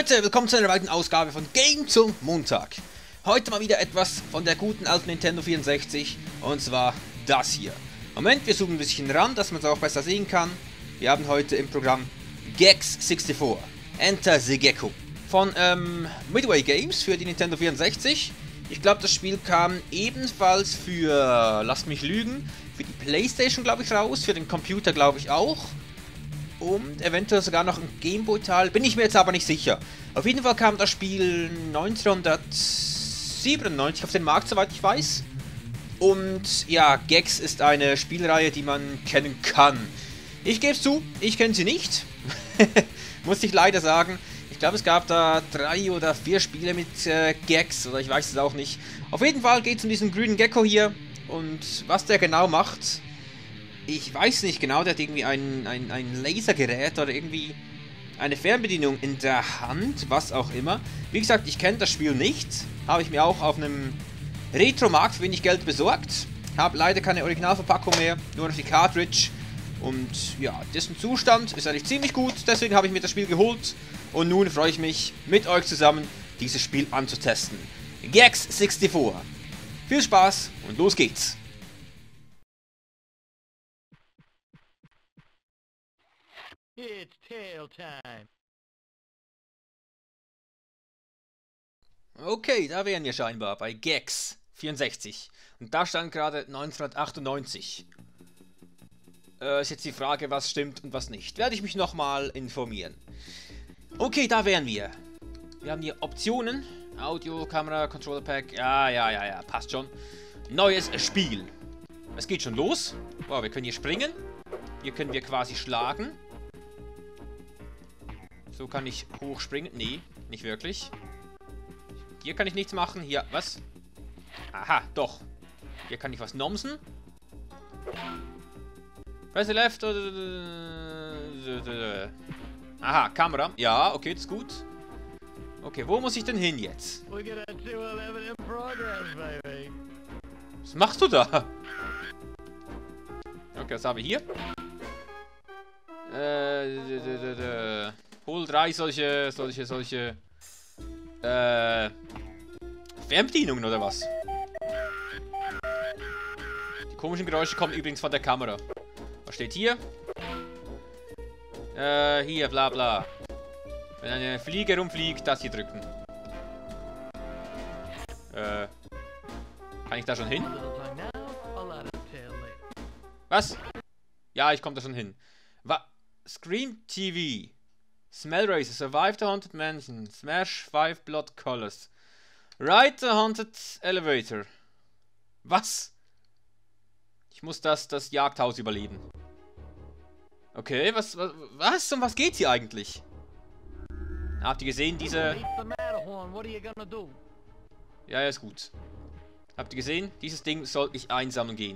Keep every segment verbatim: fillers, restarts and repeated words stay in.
Leute, willkommen zu einer weiteren Ausgabe von Game zum Montag. Heute mal wieder etwas von der guten alten Nintendo vierundsechzig, und zwar das hier. Moment, wir zoomen ein bisschen ran, dass man es auch besser sehen kann. Wir haben heute im Programm Gex vierundsechzig, Enter the Gecko, von ähm, Midway Games für die Nintendo vierundsechzig. Ich glaube, das Spiel kam ebenfalls für, lasst mich lügen, für die Playstation, glaube ich, raus, für den Computer, glaube ich, auch. Und eventuell sogar noch ein Gameboy-Teil, bin ich mir jetzt aber nicht sicher. Auf jeden Fall kam das Spiel neunzehnhundertsiebenundneunzig auf den Markt, soweit ich weiß. Und ja, Gex ist eine Spielreihe, die man kennen kann. Ich gebe es zu, ich kenne sie nicht. Muss ich leider sagen. Ich glaube, es gab da drei oder vier Spiele mit äh, Gex, oder ich weiß es auch nicht. Auf jeden Fall geht es um diesen grünen Gecko hier. Und was der genau macht, ich weiß nicht genau, der hat irgendwie ein, ein, ein Lasergerät oder irgendwie eine Fernbedienung in der Hand, was auch immer. Wie gesagt, ich kenne das Spiel nicht, habe ich mir auch auf einem Retro-Markt für wenig Geld besorgt. Habe leider keine Originalverpackung mehr, nur noch die Cartridge. Und ja, dessen Zustand ist eigentlich ziemlich gut, deswegen habe ich mir das Spiel geholt. Und nun freue ich mich, mit euch zusammen dieses Spiel anzutesten. Gex vierundsechzig. Viel Spaß und los geht's! It's tail time. Okay, da wären wir scheinbar bei Gex vierundsechzig. Und da stand gerade neunzehnhundertachtundneunzig. Äh, ist jetzt die Frage, was stimmt und was nicht. Werde ich mich nochmal informieren. Okay, da wären wir. Wir haben hier Optionen. Audio, Kamera, Controller Pack. Ja, ja, ja, ja, passt schon. Neues Spiel. Es geht schon los. Wow, wir können hier springen. Hier können wir quasi schlagen. So kann ich hochspringen. Nee, nicht wirklich. Hier kann ich nichts machen. Hier, was? Aha, doch. Hier kann ich was nomsen. Press the left. Aha, Kamera. Ja, okay, das ist gut. Okay, wo muss ich denn hin jetzt? Was machst du da? Okay, was haben wir hier? Äh, Hol drei solche, solche, solche, äh, Fernbedienungen oder was? Die komischen Geräusche kommen übrigens von der Kamera. Was steht hier? Äh, hier, bla bla. Wenn eine Fliege rumfliegt, das hier drücken. Äh, kann ich da schon hin? Was? Ja, ich komme da schon hin. Was? Scream T V. Smell Racer, Survive the Haunted Mansion, Smash five Blood Colors, Ride the Haunted Elevator. Was? Ich muss das, das Jagdhaus überleben. Okay, was, was, was? Um was geht's hier eigentlich? Habt ihr gesehen, diese... Ja, ja, ist gut. Habt ihr gesehen? Dieses Ding soll ich einsammeln gehen.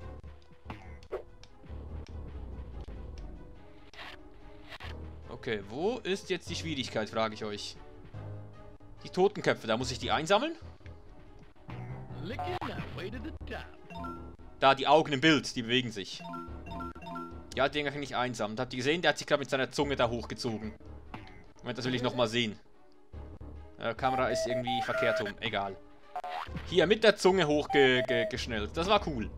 Okay, wo ist jetzt die Schwierigkeit, frage ich euch. Die Totenköpfe, da muss ich die einsammeln? Da, die Augen im Bild, die bewegen sich. Ja, den kann ich einsammeln. Habt ihr gesehen? Der hat sich gerade mit seiner Zunge da hochgezogen. Moment, das will ich nochmal sehen. Die Kamera ist irgendwie verkehrt rum, egal. Hier, mit der Zunge hochgeschnellt. Das war cool.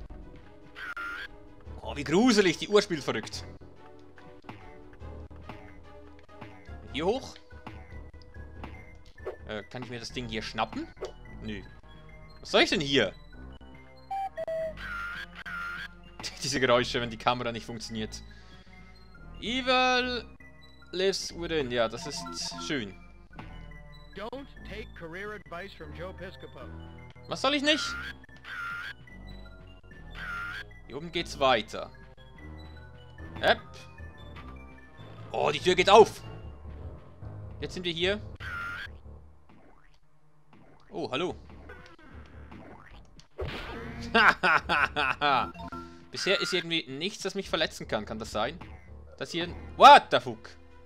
Oh, wie gruselig, die Uhr spielt verrückt. Hier hoch. Äh, kann ich mir das Ding hier schnappen? Nö. Was soll ich denn hier? Diese Geräusche, wenn die Kamera nicht funktioniert. Evil lives within. Ja, das ist schön. Was soll ich nicht? Hier oben geht's weiter. Äpp. Oh, die Tür geht auf. Jetzt sind wir hier. Oh, hallo. Bisher ist irgendwie nichts, das mich verletzen kann. Kann das sein? Das hier... What the fuck?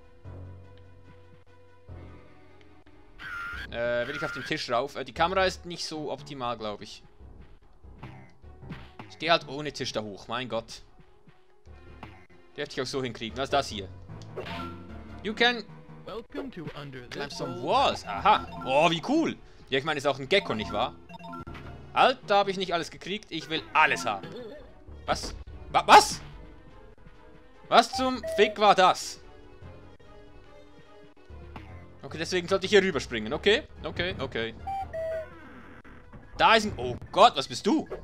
Äh, will ich auf den Tisch rauf? Äh, die Kamera ist nicht so optimal, glaube ich. Ich gehe halt ohne Tisch da hoch. Mein Gott. Dürfte ich auch so hinkriegen. Was ist das hier? You can Welcome to under Climb this some old walls. Aha. Oh, wie cool. Ja, ich meine, ist auch ein Gecko, nicht wahr? Halt, da habe ich nicht alles gekriegt. Ich will alles haben. Was? Wa was? Was zum Fick war das? Okay, deswegen sollte ich hier rüberspringen. Okay, okay, okay. Da ist ein... Oh Gott, was bist du?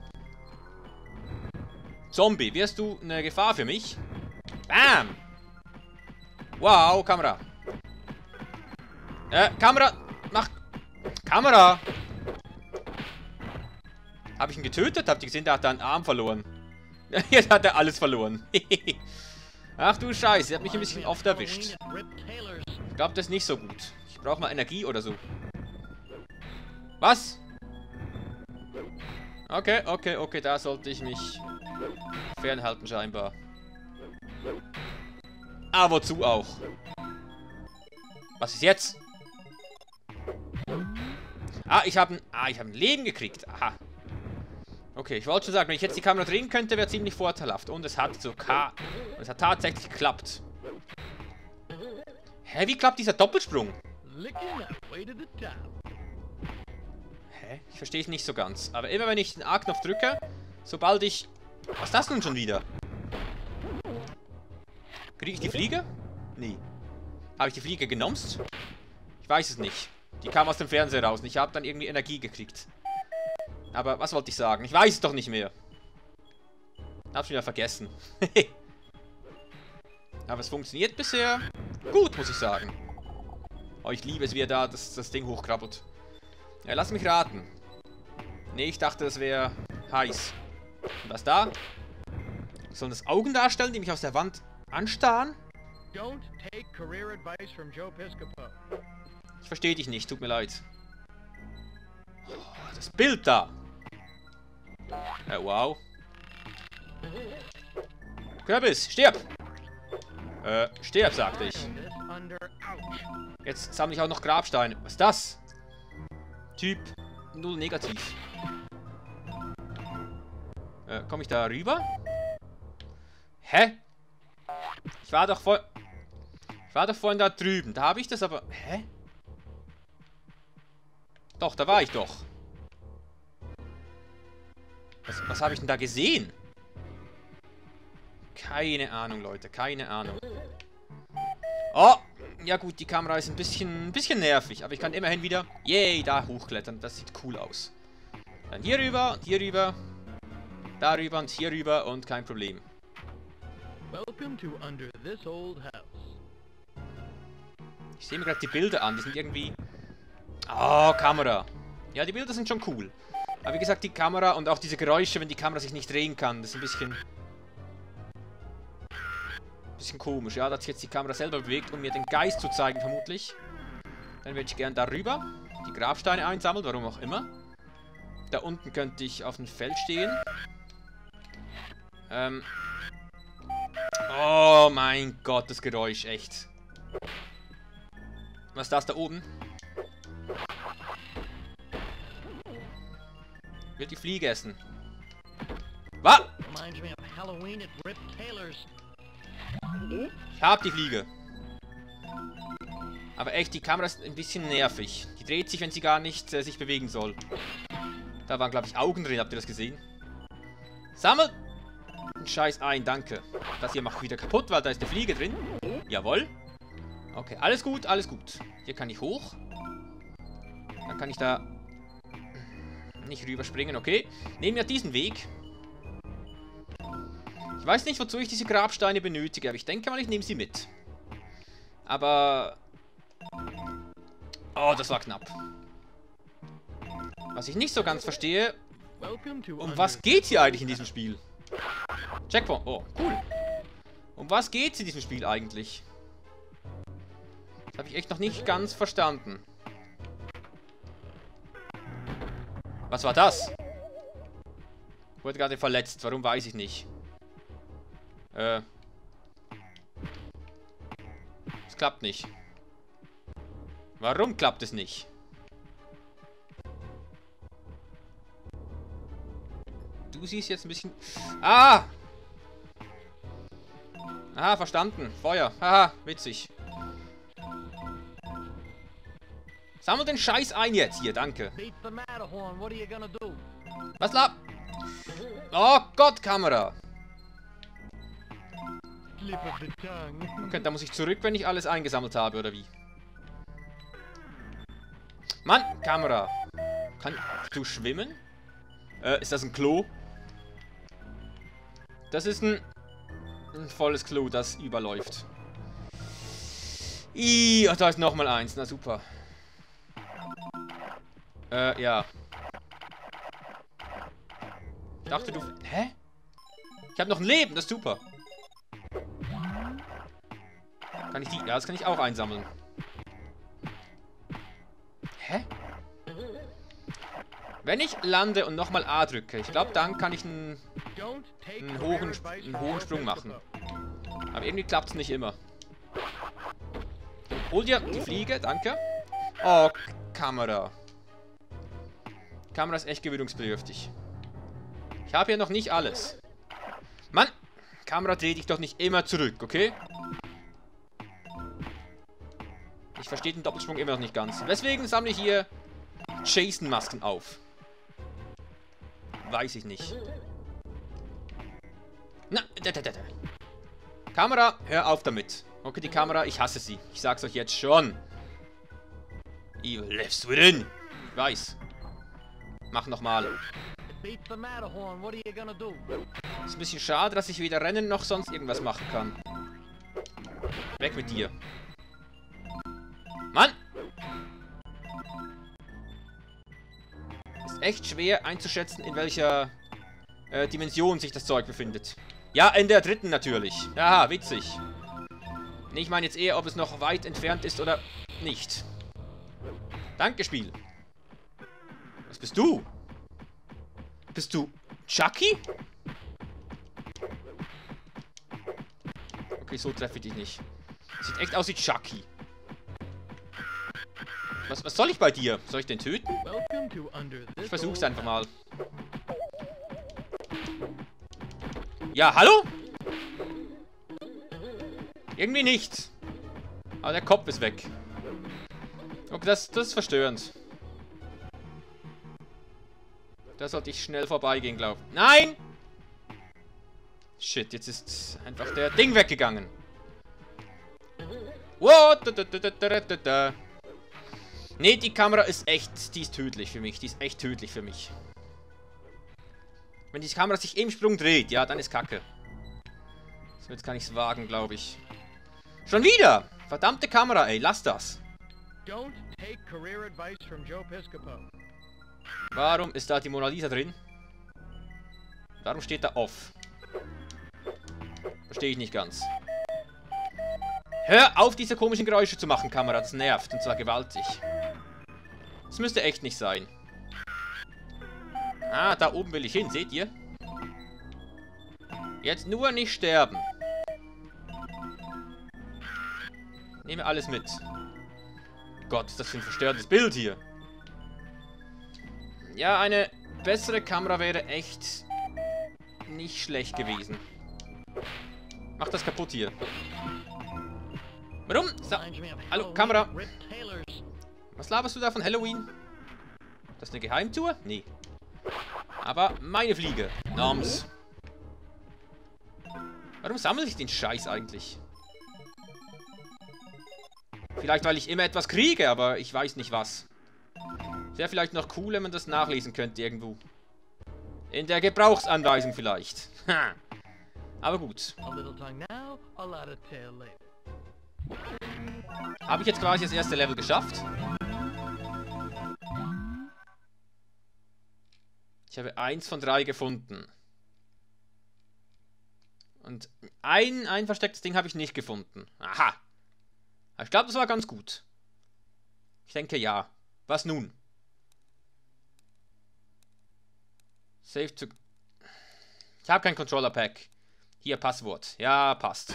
Zombie, wärst du eine Gefahr für mich? Bam! Wow, Kamera. Äh, Kamera. Mach... Kamera! Habe ich ihn getötet? Habt ihr gesehen, der hat da einen Arm verloren. Jetzt hat er alles verloren. Ach du Scheiße, er hat mich ein bisschen oft erwischt. Ich glaube, das ist nicht so gut. Ich brauche mal Energie oder so. Was? Okay, okay, okay, da sollte ich mich fernhalten scheinbar. Ah, wozu auch? Was ist jetzt? Ah, ich habe ein, ah, ich habe ein Leben gekriegt. Aha. Okay, ich wollte schon sagen, wenn ich jetzt die Kamera drehen könnte, wäre ziemlich vorteilhaft. Und es hat so K... Es hat tatsächlich geklappt. Hä, wie klappt dieser Doppelsprung? Hä? Ich verstehe es nicht so ganz. Aber immer wenn ich den A-Knopf drücke, sobald ich... Was ist das nun schon wieder? Kriege ich die Fliege? Nee. Habe ich die Fliege genomst? Ich weiß es nicht. Die kam aus dem Fernseher raus und ich habe dann irgendwie Energie gekriegt. Aber was wollte ich sagen? Ich weiß es doch nicht mehr. Hab's wieder vergessen. Aber es funktioniert bisher gut, muss ich sagen. Oh, ich liebe es, wie er da das, das Ding hochkrabbelt. Ja, lass mich raten. Nee, ich dachte, das wäre heiß. Und was da? Sollen das Augen darstellen, die mich aus der Wand anstarren? Don't take career advice from Joe Piscopo. Ich verstehe dich nicht, tut mir leid. Oh, das Bild da. Äh, wow. Kürbis, stirb! Äh, stirb, sagte ich. Jetzt sammle ich auch noch Grabsteine. Was ist das? Typ null negativ. Äh, komme ich da rüber? Hä? Ich war doch vor... Ich war doch vorhin da drüben. Da habe ich das aber... Hä? Doch, da war ich doch. Was, was habe ich denn da gesehen? Keine Ahnung, Leute. Keine Ahnung. Oh! Ja gut, die Kamera ist ein bisschen, ein bisschen nervig. Aber ich kann immerhin wieder... Yay, da hochklettern. Das sieht cool aus. Dann hier rüber und hier rüber. Da rüber und hier rüber und kein Problem. Welcome to under this old house. Ich sehe mir gerade die Bilder an. Die sind irgendwie... Oh, Kamera. Ja, die Bilder sind schon cool. Aber wie gesagt, die Kamera und auch diese Geräusche, wenn die Kamera sich nicht drehen kann, das ist ein bisschen... Bisschen komisch. Ja, da hat sich jetzt die Kamera selber bewegt, um mir den Geist zu zeigen, vermutlich. Dann würde ich gerne darüber die Grabsteine einsammeln, warum auch immer. Da unten könnte ich auf dem Feld stehen. Ähm... Oh mein Gott, das Geräusch, echt. Was ist das da oben? Ich will die Fliege essen. Was? Ich hab die Fliege. Aber echt, die Kamera ist ein bisschen nervig. Die dreht sich, wenn sie gar nicht äh, sich bewegen soll. Da waren, glaube ich, Augen drin. Habt ihr das gesehen? Sammel den Scheiß ein, danke. Das hier mache ich wieder kaputt, weil da ist eine Fliege drin. Jawohl. Okay, alles gut, alles gut. Hier kann ich hoch. Dann kann ich da nicht rüberspringen, okay. Nehmen wir diesen Weg. Ich weiß nicht, wozu ich diese Grabsteine benötige, aber ich denke mal, ich nehme sie mit. Aber... Oh, das war knapp. Was ich nicht so ganz verstehe... Um was geht hier eigentlich in diesem Spiel? Checkpoint. Oh, cool. Um was geht's in diesem Spiel eigentlich? Das habe ich echt noch nicht ganz verstanden. Was war das? Ich wurde gerade verletzt. Warum, weiß ich nicht. Äh. Es klappt nicht. Warum klappt es nicht? Du siehst jetzt ein bisschen... Ah! Aha, verstanden. Feuer. Haha, witzig. Sammel den Scheiß ein jetzt. Hier, danke. Beat the Matterhorn. What are you gonna do? Was la... Oh Gott, Kamera. Slip of the tongue. Okay, da muss ich zurück, wenn ich alles eingesammelt habe, oder wie? Mann, Kamera. Kannst du schwimmen? Äh, ist das ein Klo? Das ist ein, ein volles Klo, das überläuft. Ih, ach, da ist nochmal eins. Na super. Äh, ja. Ich dachte, du... Hä? Ich habe noch ein Leben, das ist super. Kann ich die... Ja, das kann ich auch einsammeln. Hä? Wenn ich lande und nochmal A drücke, ich glaube, dann kann ich einen, einen, hohen, einen hohen Sprung machen. Aber irgendwie klappt es nicht immer. Hol dir die Fliege, danke. Oh, Kamera. Kamera ist echt gewöhnungsbedürftig. Ich habe hier noch nicht alles. Mann, Kamera, dreh dich doch nicht immer zurück, okay? Ich verstehe den Doppelsprung immer noch nicht ganz. Deswegen sammle ich hier Jason-Masken auf. Weiß ich nicht. Na, da, da, da, da. Kamera, hör auf damit. Okay, die Kamera, ich hasse sie. Ich sag's euch jetzt schon. Evil lives within. Ich weiß. Mach nochmal. Beat the Matterhorn. What are you gonna do? Ist ein bisschen schade, dass ich weder rennen noch sonst irgendwas machen kann. Weg mit dir. Mann! Ist echt schwer einzuschätzen, in welcher äh, Dimension sich das Zeug befindet. Ja, in der dritten natürlich. Aha, witzig. Nee, ich meine jetzt eher, ob es noch weit entfernt ist oder nicht. Danke, Spiel. Was bist du? Bist du Chucky? Okay, so treffe ich dich nicht. Sieht echt aus wie Chucky. Was, was soll ich bei dir? Soll ich den töten? Ich versuch's einfach mal. Ja, hallo? Irgendwie nicht. Aber der Kopf ist weg. Okay, das, das ist verstörend. Da sollte ich schnell vorbeigehen, glaube ich. Nein! Shit, jetzt ist einfach der Ding weggegangen. Wow, da, da, da, da, da, da. Nee, die Kamera ist echt, die ist tödlich für mich. Die ist echt tödlich für mich. Wenn die Kamera sich im Sprung dreht, ja, dann ist Kacke. So, jetzt kann ich es wagen, glaube ich. Schon wieder! Verdammte Kamera, ey, lass das. Don't take career advice from Joe Piscopo. Warum ist da die Mona Lisa drin? Warum steht da off? Verstehe ich nicht ganz. Hör auf, diese komischen Geräusche zu machen, Kamera. Das nervt. Und zwar gewaltig. Das müsste echt nicht sein. Ah, da oben will ich hin. Seht ihr? Jetzt nur nicht sterben. Nehme alles mit. Gott, ist das für ein verstörendes Bild hier. Ja, eine bessere Kamera wäre echt nicht schlecht gewesen. Mach das kaputt hier. Warum? So. Hallo, Kamera. Was laberst du da von Halloween? Das ist eine Geheimtour? Nee. Aber meine Fliege. Noms. Warum sammle ich den Scheiß eigentlich? Vielleicht, weil ich immer etwas kriege, aber ich weiß nicht was. Wäre vielleicht noch cool, wenn man das nachlesen könnte irgendwo. In der Gebrauchsanweisung vielleicht. Ha. Aber gut. Habe ich jetzt quasi das erste Level geschafft? Ich habe eins von drei gefunden. Und ein, ein verstecktes Ding habe ich nicht gefunden. Aha. Ich glaube, das war ganz gut. Ich denke, ja. Was nun? Save to... Ich habe kein Controller-Pack. Hier, Passwort. Ja, passt.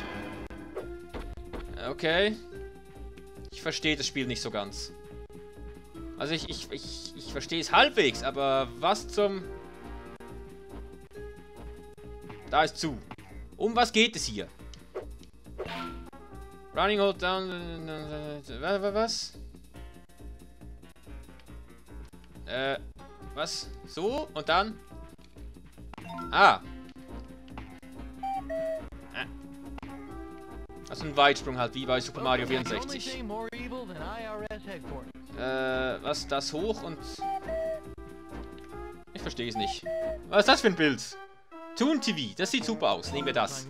Okay. Ich verstehe das Spiel nicht so ganz. Also ich, ich, ich, ich verstehe es halbwegs, aber was zum... Da ist zu. Um was geht es hier? Running hold down... Was? Äh, was? So? Und dann? Ah. Äh. Also ein Weitsprung halt, wie bei Super Mario vierundsechzig. Äh, was? Das hoch und... Ich verstehe es nicht. Was ist das für ein Bild? Toon T V, das sieht super aus. Nehmen wir das.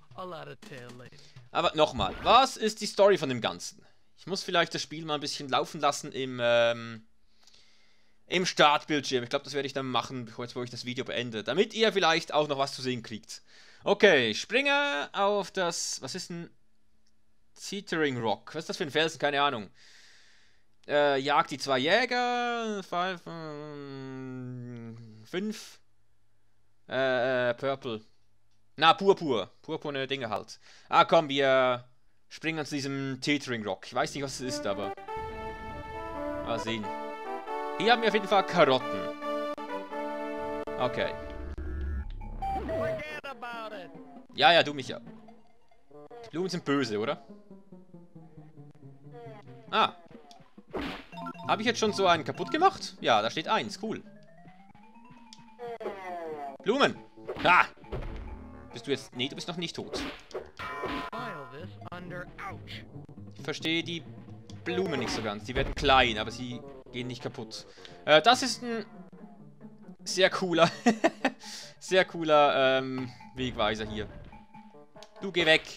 Aber nochmal, was ist die Story von dem Ganzen? Ich muss vielleicht das Spiel mal ein bisschen laufen lassen im, ähm, im Startbildschirm. Ich glaube, das werde ich dann machen, bevor ich das Video beende. Damit ihr vielleicht auch noch was zu sehen kriegt. Okay, ich springe auf das... Was ist ein... Teetering Rock. Was ist das für ein Felsen? Keine Ahnung. Äh, jagt die zwei Jäger. Five, ähm, fünf. Äh, äh, Purple. Na, Purpur. Purpurne Dinge halt. Ah, komm, wir springen zu diesem Teetering Rock. Ich weiß nicht, was es ist, aber... Mal sehen. Hier haben wir auf jeden Fall Karotten. Okay. Ja, ja, du mich ja. Die Blumen sind böse, oder? Ah. Habe ich jetzt schon so einen kaputt gemacht? Ja, da steht eins. Cool. Blumen. Ah. Bist du jetzt... Nee, du bist noch nicht tot. Ich verstehe die Blumen nicht so ganz. Die werden klein, aber sie gehen nicht kaputt. Äh, das ist ein... Sehr cooler... sehr cooler, ähm... Wegweiser hier. Du geh weg.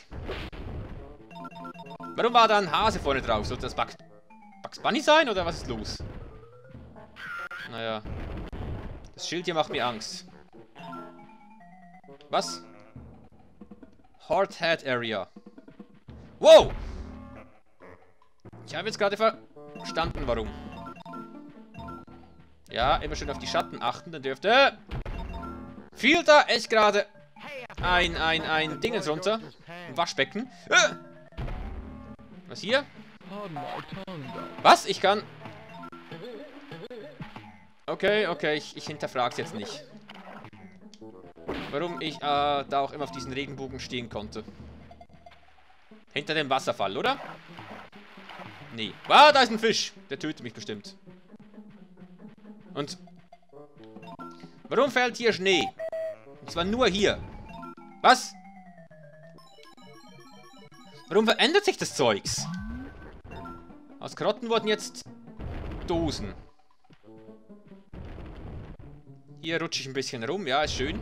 Warum war da ein Hase vorne drauf? Sollte das Bugs, Bugs Bunny sein oder was ist los? Naja. Das Schild hier macht mir Angst. Was? Hard Hat Area. Wow! Ich habe jetzt gerade verstanden, warum. Ja, immer schön auf die Schatten achten, dann dürfte... Fiel da echt gerade ein, ein, ein Dingens runter. Ein Waschbecken. Äh! Was hier? Was? Ich kann... Okay, okay, ich, ich hinterfrag's jetzt nicht. Warum ich äh, da auch immer auf diesen Regenbogen stehen konnte. Hinter dem Wasserfall, oder? Nee. Ah, da ist ein Fisch. Der tötet mich bestimmt. Und... Warum fällt hier Schnee? Und zwar nur hier. Was? Warum verändert sich das Zeugs? Aus Karotten wurden jetzt Dosen. Hier rutsche ich ein bisschen rum. Ja, ist schön.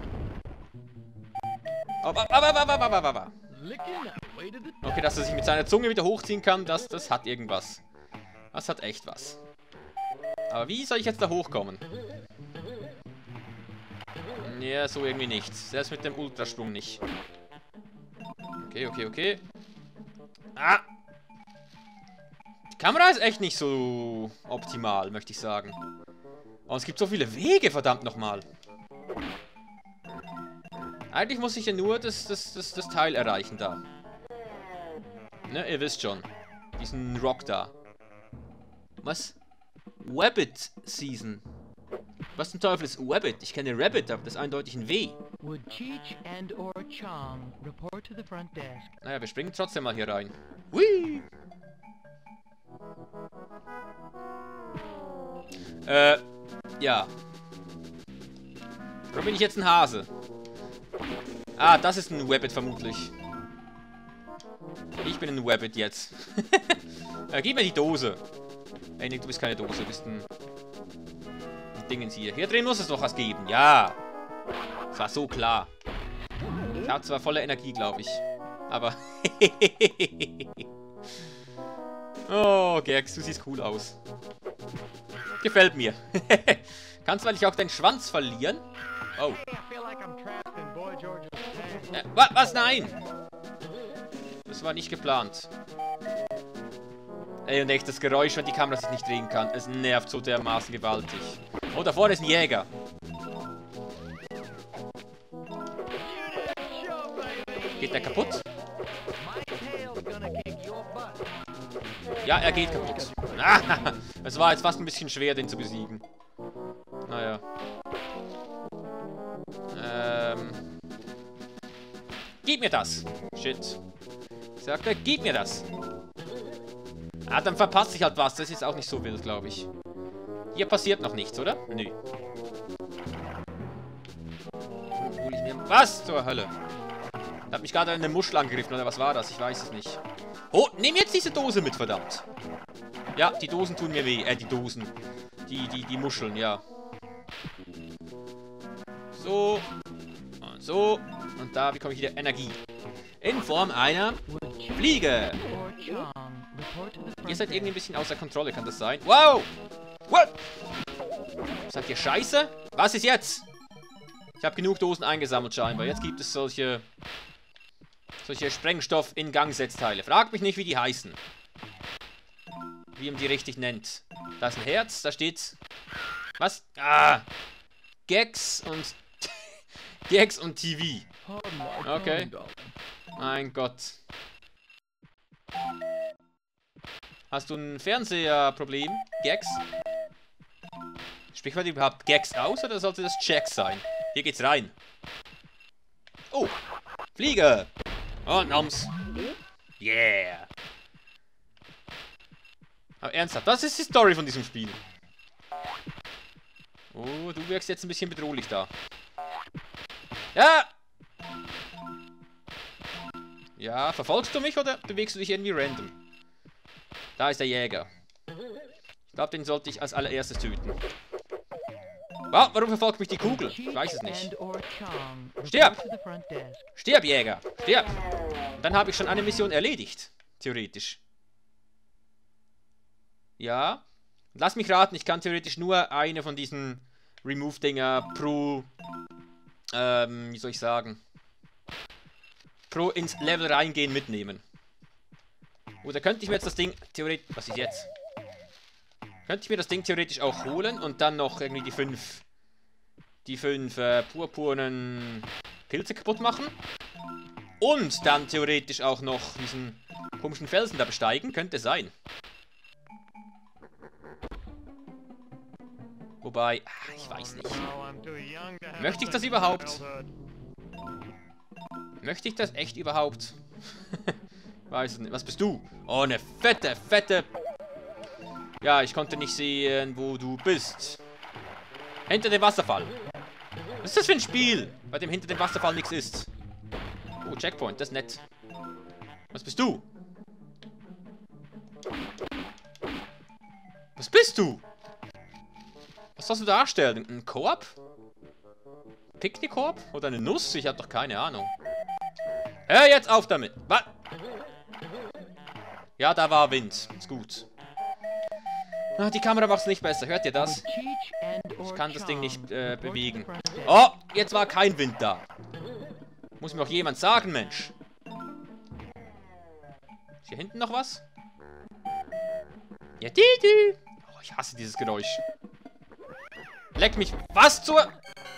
Oh, aber, aber, aber, aber, aber, aber. Okay, dass er sich mit seiner Zunge wieder hochziehen kann, das, das hat irgendwas. Das hat echt was. Aber wie soll ich jetzt da hochkommen? Ja, so irgendwie nicht. Selbst mit dem Ultrasprung nicht. Okay, okay, okay. Ah! Die Kamera ist echt nicht so optimal, möchte ich sagen. Oh, es gibt so viele Wege, verdammt nochmal. Eigentlich muss ich ja nur das, das, das, das Teil erreichen da. Ne, ihr wisst schon. Diesen Rock da. Was? Wabbit Season. Was zum Teufel ist Wabbit? Ich kenne Rabbit, aber das ist eindeutig ein W. Naja, wir springen trotzdem mal hier rein. Hui! Äh, ja. Warum bin ich jetzt ein Hase? Ah, das ist ein Wabbit vermutlich. Ich bin ein Wabbit jetzt. äh, gib mir die Dose. Ey, nee, du bist keine Dose, du bist ein... ein Dingens hier. Hier drin muss es doch was geben, ja. Das war so klar. Ich habe zwar volle Energie, glaube ich. Aber... oh, Gerx, du siehst cool aus. Gefällt mir. Kannst du eigentlich auch deinen Schwanz verlieren? Oh. Äh, wa was? Nein! Das war nicht geplant. Ey, und echt, das Geräusch, wenn die Kamera sich nicht drehen kann, es nervt so dermaßen gewaltig. Oh, da vorne ist ein Jäger. Geht der kaputt? Ja, er geht kaputt. Es war jetzt fast ein bisschen schwer, den zu besiegen. Naja. Ähm. Gib mir das. Shit. Sagt er, gib mir das. Ah, dann verpasse ich halt was. Das ist auch nicht so wild, glaube ich. Hier passiert noch nichts, oder? Nö. Hol ich mir... Was zur Hölle? Da hat mich gerade eine Muschel angegriffen, oder was war das? Ich weiß es nicht. Oh, nimm jetzt diese Dose mit, verdammt. Ja, die Dosen tun mir weh. Äh, die Dosen. Die, die, die Muscheln, ja. So. Und so. Und da bekomme ich wieder Energie. In Form einer Fliege. Ihr seid irgendwie ein bisschen außer Kontrolle, kann das sein? Wow! What? Seid ihr scheiße? Was ist jetzt? Ich habe genug Dosen eingesammelt scheinbar. Jetzt gibt es solche... Solche Sprengstoff-In-Gang-Setzteile. Fragt mich nicht, wie die heißen. Wie man die richtig nennt. Da ist ein Herz, da steht... Was? Ah! Gags und... Gags und T V. Okay. Mein Gott. Hast du ein Fernseherproblem? Gags? Spricht man überhaupt Gags aus oder sollte das Jack sein? Hier geht's rein. Oh! Fliege! Und Noms. Yeah! Aber ernsthaft, das ist die Story von diesem Spiel. Oh, du wirkst jetzt ein bisschen bedrohlich da. Ja! Ja, verfolgst du mich oder bewegst du dich irgendwie random? Da ist der Jäger. Ich glaube, den sollte ich als allererstes töten. Wow, warum verfolgt mich die Kugel? Ich weiß es nicht. Stirb! Stirb, Jäger! Stirb! Dann habe ich schon eine Mission erledigt. Theoretisch. Ja. Lass mich raten, ich kann theoretisch nur eine von diesen Remove-Dinger pro... Ähm, wie soll ich sagen? Pro ins Level reingehen mitnehmen. Oder könnte ich mir jetzt das Ding theoretisch... Was ist jetzt? Könnte ich mir das Ding theoretisch auch holen und dann noch irgendwie die fünf... Die fünf äh, purpurnen Pilze kaputt machen? Und dann theoretisch auch noch diesen komischen Felsen da besteigen? Könnte sein. Wobei, ach, ich weiß nicht. Möchte ich das überhaupt? Möchte ich das echt überhaupt? Weiß es nicht. Was bist du? Oh, eine fette, fette... Ja, ich konnte nicht sehen, wo du bist. Hinter dem Wasserfall. Was ist das für ein Spiel, bei dem hinter dem Wasserfall nichts ist? Oh, Checkpoint, das ist nett. Was bist du? Was bist du? Was sollst du darstellen? Ein Koop? Picknick-Koop? Oder eine Nuss? Ich habe doch keine Ahnung. Hör jetzt auf damit. Was? Ja, da war Wind. Ist gut. Ah, die Kamera macht es nicht besser. Hört ihr das? Ich kann das Ding nicht äh, bewegen. Oh, jetzt war kein Wind da. Muss mir doch jemand sagen, Mensch. Ist hier hinten noch was? Ja, die, die. Oh, ich hasse dieses Geräusch. Leck mich. Was zur...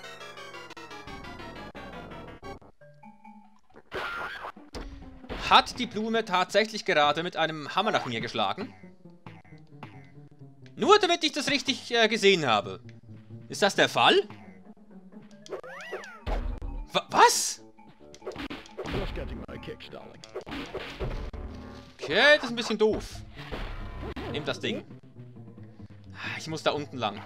Hat die Blume tatsächlich gerade mit einem Hammer nach mir geschlagen? Nur damit ich das richtig äh, gesehen habe. Ist das der Fall? W was? Okay, das ist ein bisschen doof. Nimm das Ding. Ich muss da unten lang.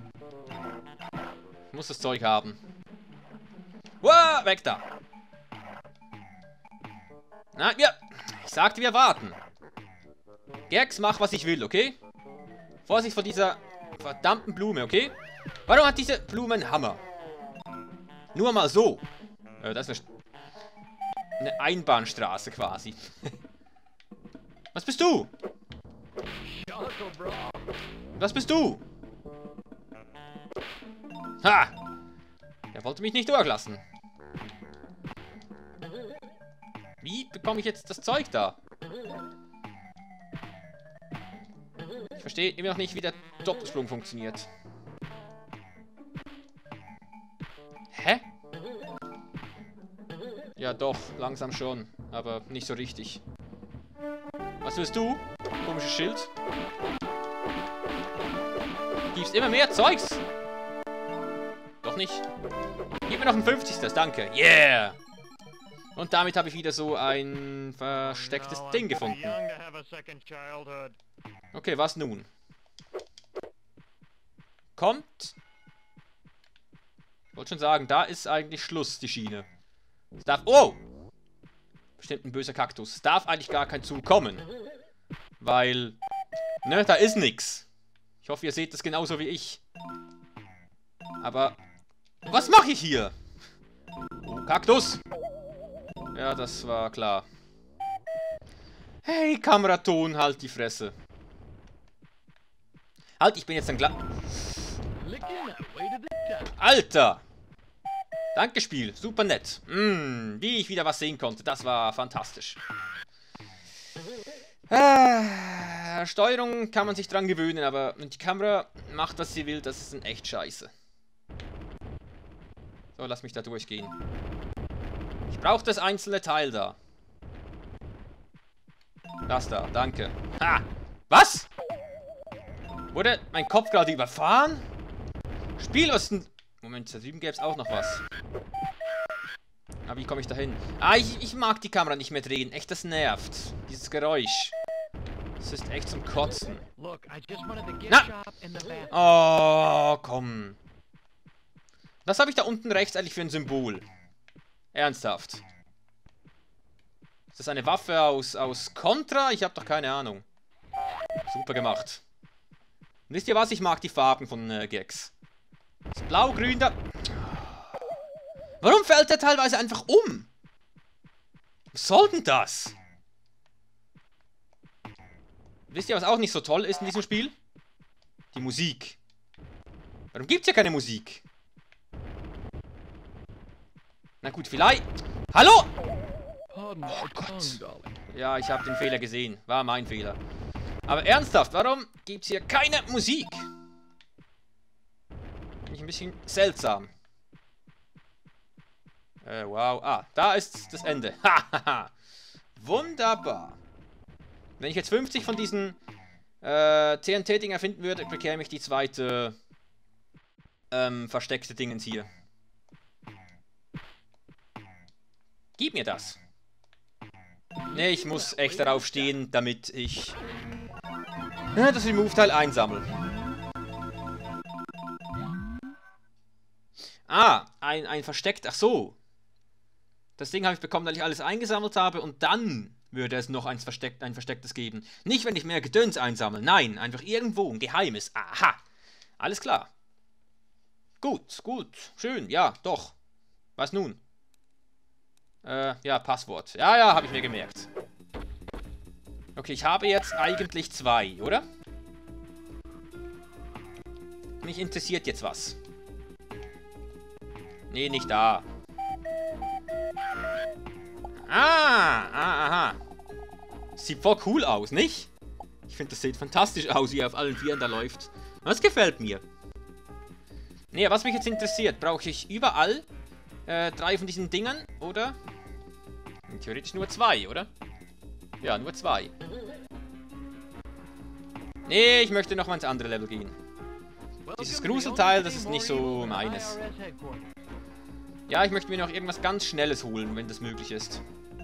Ich muss das Zeug haben. Wow, weg da. Nein, ja. Ich sagte, wir warten. Gags, mach, was ich will, okay? Vorsicht vor dieser verdammten Blume, okay? Warum hat diese Blume einen Hammer? Nur mal so. Äh, das ist eine, eine Einbahnstraße quasi. Was bist du? Was bist du? Ha! Er wollte mich nicht durchlassen. Wie bekomme ich jetzt das Zeug da? Ich verstehe immer noch nicht, wie der Doppelsprung funktioniert. Hä? Ja doch, langsam schon. Aber nicht so richtig. Was willst du? Komisches Schild. Gibst immer mehr Zeugs. Doch nicht. Gib mir noch ein fünfzigstes, danke. Yeah! Und damit habe ich wieder so ein verstecktes Ding gefunden. Okay, was nun? kommt... Ich wollte schon sagen, da ist eigentlich Schluss, die Schiene. Es darf... Oh! Bestimmt ein böser Kaktus. Es darf eigentlich gar kein Zug kommen. Weil... Ne, da ist nix. Ich hoffe, ihr seht das genauso wie ich. Aber... Was mache ich hier? Oh, Kaktus! Ja, das war klar. Hey, Kameraton, halt die Fresse. Halt, ich bin jetzt ein Gla... Alter! Danke, Spiel. Super nett. Mm, wie ich wieder was sehen konnte. Das war fantastisch. Ah, Steuerung kann man sich dran gewöhnen, aber die Kamera macht, was sie will. Das ist ein echt scheiße. So, lass mich da durchgehen. Ich brauche das einzelne Teil da. Das da, danke. Ha! Was? Wurde mein Kopf gerade überfahren? Spiel, was denn... Moment, da drüben gäbe es auch noch was. Aber wie komme ich da hin? Ah, ich, ich mag die Kamera nicht mehr drehen. Echt, das nervt. Dieses Geräusch. Das ist echt zum Kotzen. Na! Oh, komm. Was habe ich da unten rechts eigentlich für ein Symbol? Ernsthaft. Ist das eine Waffe aus, aus Contra? Ich habe doch keine Ahnung. Super gemacht. Und wisst ihr was? Ich mag die Farben von äh, Gex. Das Blau-Grün da... Warum fällt der teilweise einfach um? Was soll denn das? Wisst ihr, was auch nicht so toll ist in diesem Spiel? Die Musik. Warum gibt's hier keine Musik? Na gut, vielleicht... Hallo! Oh Gott. Ja, ich habe den Fehler gesehen. War mein Fehler. Aber ernsthaft, warum gibt's hier keine Musik? Finde ich ein bisschen seltsam. Äh, wow. Ah, da ist das Ende. Hahaha. Wunderbar. Wenn ich jetzt fünfzig von diesen äh, T N T-Dinger finden würde, bekäme ich die zweite ähm, versteckte Dingens hier. Gib mir das. Ne, ich muss echt darauf stehen, damit ich ja, das Remove-Teil einsammle. Ah, ein, ein versteckt... Ach so. Das Ding habe ich bekommen, weil ich alles eingesammelt habe und dann würde es noch ein, versteckt, ein verstecktes geben. Nicht, wenn ich mehr Gedöns einsammle. Nein, einfach irgendwo ein geheimes. Aha. Alles klar. Gut, gut. Schön. Ja, doch. Was nun? Äh, ja, Passwort. Ja, ja, habe ich mir gemerkt. Okay, ich habe jetzt eigentlich zwei, oder? Mich interessiert jetzt was. Nee, nicht da. Ah, ah, aha. Sieht voll cool aus, nicht? Ich finde, das sieht fantastisch aus, wie er auf allen Vieren da läuft. Das gefällt mir. Nee, was mich jetzt interessiert, brauche ich überall äh, drei von diesen Dingern, oder? Theoretisch nur zwei, oder? Ja, nur zwei. Nee, ich möchte noch mal ins andere Level gehen. Dieses Gruselteil, das ist nicht so meines. Ja, ich möchte mir noch irgendwas ganz Schnelles holen, wenn das möglich ist.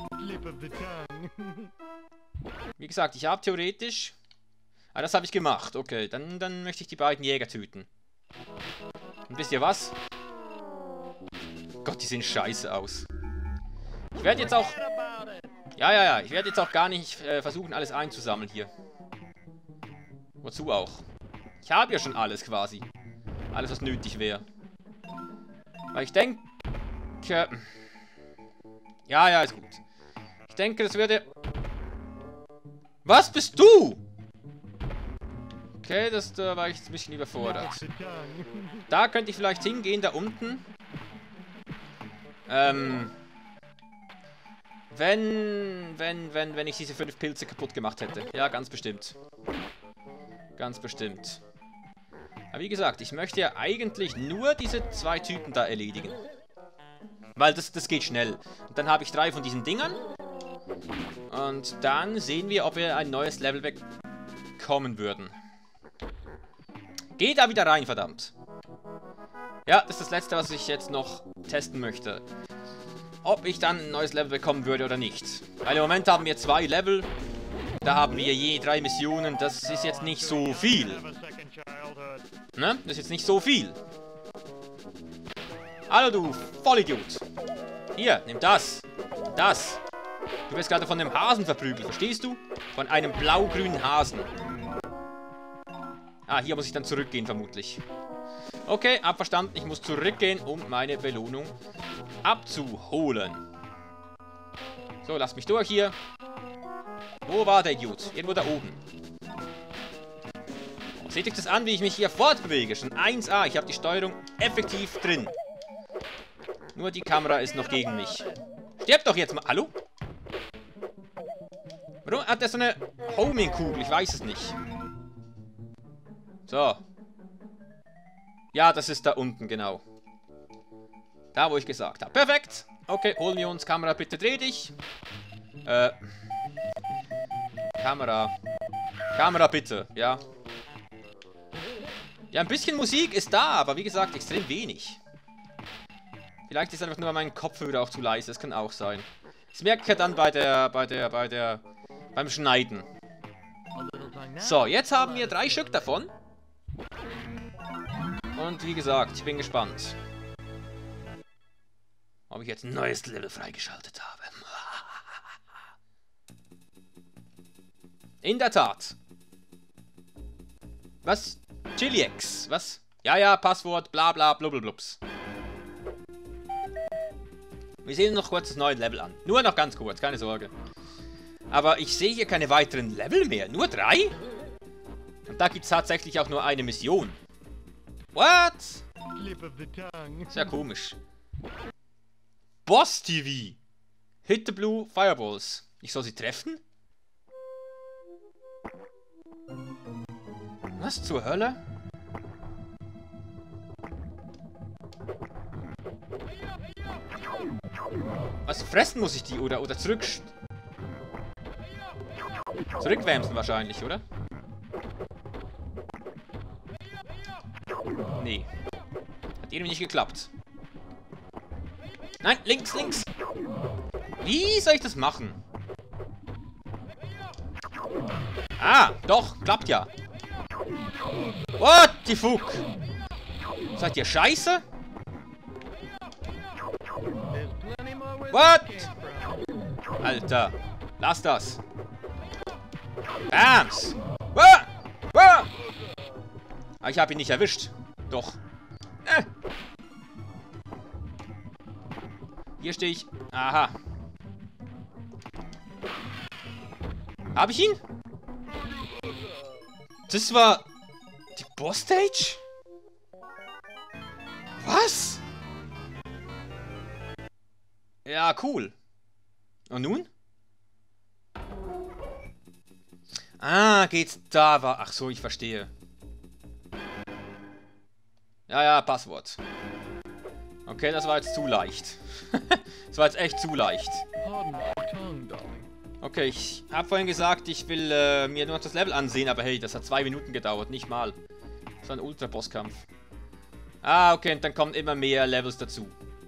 Wie gesagt, ich habe theoretisch... Ah, das habe ich gemacht. Okay, dann, dann möchte ich die beiden Jäger töten. Und wisst ihr was? Gott, die sehen scheiße aus. Ich werde jetzt auch... Ja, ja, ja. Ich werde jetzt auch gar nicht äh, versuchen, alles einzusammeln hier. Wozu auch? Ich habe ja schon alles quasi. Alles, was nötig wäre. Weil ich denke... Ja, ja, ist gut. Ich denke, das würde... Was bist du? Okay, das, da war ich jetzt ein bisschen überfordert. Da könnte ich vielleicht hingehen, da unten. Ähm... Wenn, wenn, wenn, wenn ich diese fünf Pilze kaputt gemacht hätte. Ja, ganz bestimmt. Ganz bestimmt. Aber wie gesagt, ich möchte ja eigentlich nur diese zwei Typen da erledigen. Weil das, das geht schnell. Und dann habe ich drei von diesen Dingern. Und dann sehen wir, ob wir ein neues Level bekommen würden. Geh da wieder rein, verdammt. Ja, das ist das Letzte, was ich jetzt noch testen möchte. Ob ich dann ein neues Level bekommen würde oder nicht. Weil im Moment haben wir zwei Level. Da haben wir je drei Missionen. Das ist jetzt nicht so viel. Ne? Das ist jetzt nicht so viel. Hallo, du Vollidiot. Hier, nimm das. Das. Du wirst gerade von dem Hasen verprügelt, verstehst du? Von einem blau-grünen Hasen. Ah, hier muss ich dann zurückgehen, vermutlich. Okay, hab verstanden. Ich muss zurückgehen, um meine Belohnung abzuholen. So, lasst mich durch hier. Wo war der Idiot? Irgendwo da oben. Seht euch das an, wie ich mich hier fortbewege. Schon eins A. Ich habe die Steuerung effektiv drin. Nur die Kamera ist noch gegen mich. Stirb doch jetzt mal. Hallo? Warum hat er so eine Homing-Kugel? Ich weiß es nicht. So. Ja, das ist da unten, genau. Da, wo ich gesagt habe. Perfekt. Okay, holen wir uns. Kamera, bitte dreh dich. Äh. Kamera. Kamera, bitte. Ja. Ja, ein bisschen Musik ist da, aber wie gesagt, extrem wenig. Vielleicht ist einfach nur mein Kopfhörer auch zu leise. Das kann auch sein. Das merke ich dann bei der, bei der, bei der, beim Schneiden. So, jetzt haben wir drei Stück davon. Und wie gesagt, ich bin gespannt, ob ich jetzt ein neues Level freigeschaltet habe. In der Tat. Was? Chiliex. Was? Ja, ja, Passwort, bla bla blubblubs. Wir sehen noch kurz das neue Level an. Nur noch ganz kurz, keine Sorge. Aber ich sehe hier keine weiteren Level mehr. Nur drei? Und da gibt es tatsächlich auch nur eine Mission. What? Sehr komisch. Boss T V. Hit the blue fireballs. Ich soll sie treffen? Was zur Hölle? Was fressen muss ich die oder oder zurück zurückwämsen wahrscheinlich, oder? Nee. Hat irgendwie nicht geklappt. Nein, links, links. Wie soll ich das machen? Ah, doch, klappt ja. What the fuck? Seid ihr scheiße? What? Alter, lass das. Bams. Ah, ah. Ah, ich habe ihn nicht erwischt. Doch. Äh. Hier stehe ich. Aha. Habe ich ihn? Das war die Boss-Stage? Was? Ja, cool. Und nun? Ah, geht's da war. Ach so, ich verstehe. Ja, ja, Passwort. Okay, das war jetzt zu leicht. Das war jetzt echt zu leicht. Okay, ich habe vorhin gesagt, ich will äh, mir nur noch das Level ansehen, aber hey, das hat zwei Minuten gedauert, nicht mal. Das war ein Ultra-Bosskampf. Ah, okay, und dann kommen immer mehr Levels dazu.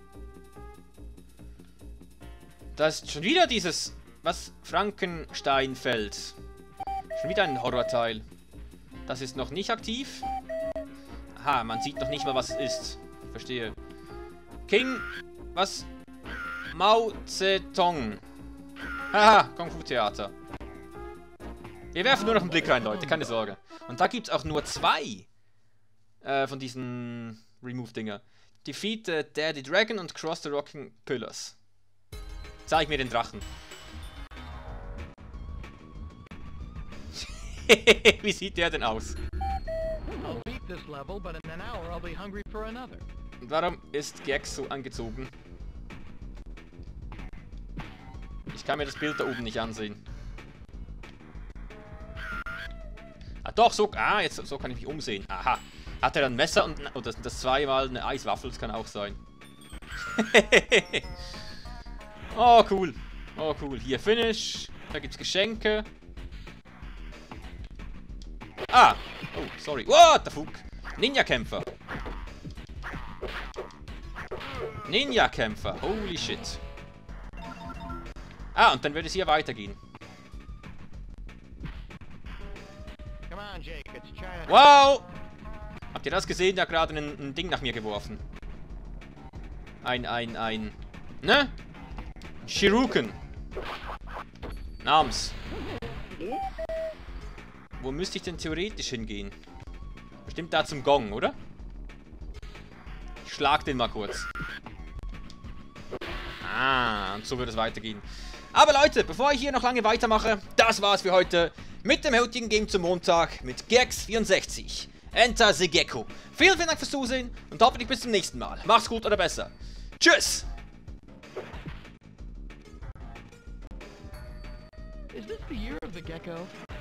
Da ist schon wieder dieses, was, Frankensteinfeld. Schon wieder ein Horrorteil. Das ist noch nicht aktiv. Aha, man sieht noch nicht mal, was es ist. Verstehe. King, was? Mao Zedong. Haha, Kung Fu Theater. Wir werfen nur noch einen Blick rein, Leute, keine Sorge. Und da gibt es auch nur zwei äh, von diesen Remove-Dinger. Defeat the Daddy Dragon und Cross the Rocking Pillars. Zeig mir den Drachen. Wie sieht der denn aus? Und warum ist Gex so angezogen? Ich kann mir das Bild da oben nicht ansehen. Ah doch, so, ah, jetzt, so kann ich mich umsehen. Aha. Hat er ein Messer und oh, das, das zweimal eine Eiswaffel, das kann auch sein. Oh, cool. Oh, cool. Hier, Finish. Da gibt's Geschenke. Ah. Oh, sorry. What the fuck? Ninja-Kämpfer. Ninja-Kämpfer. Holy shit. Ah, und dann würde es hier weitergehen. Wow! Habt ihr das gesehen? Der hat gerade ein, ein Ding nach mir geworfen. Ein, ein, ein... Ne? Shuriken. Namens. Wo müsste ich denn theoretisch hingehen? Bestimmt da zum Gong, oder? Ich schlag den mal kurz. Ah, und so wird es weitergehen. Aber Leute, bevor ich hier noch lange weitermache, das war's für heute mit dem heutigen Game zum Montag mit Gex vierundsechzig. Enter the Gecko. Vielen, vielen Dank fürs Zusehen und hoffentlich bis zum nächsten Mal. Macht's gut oder besser. Tschüss! Is this the year of the gecko?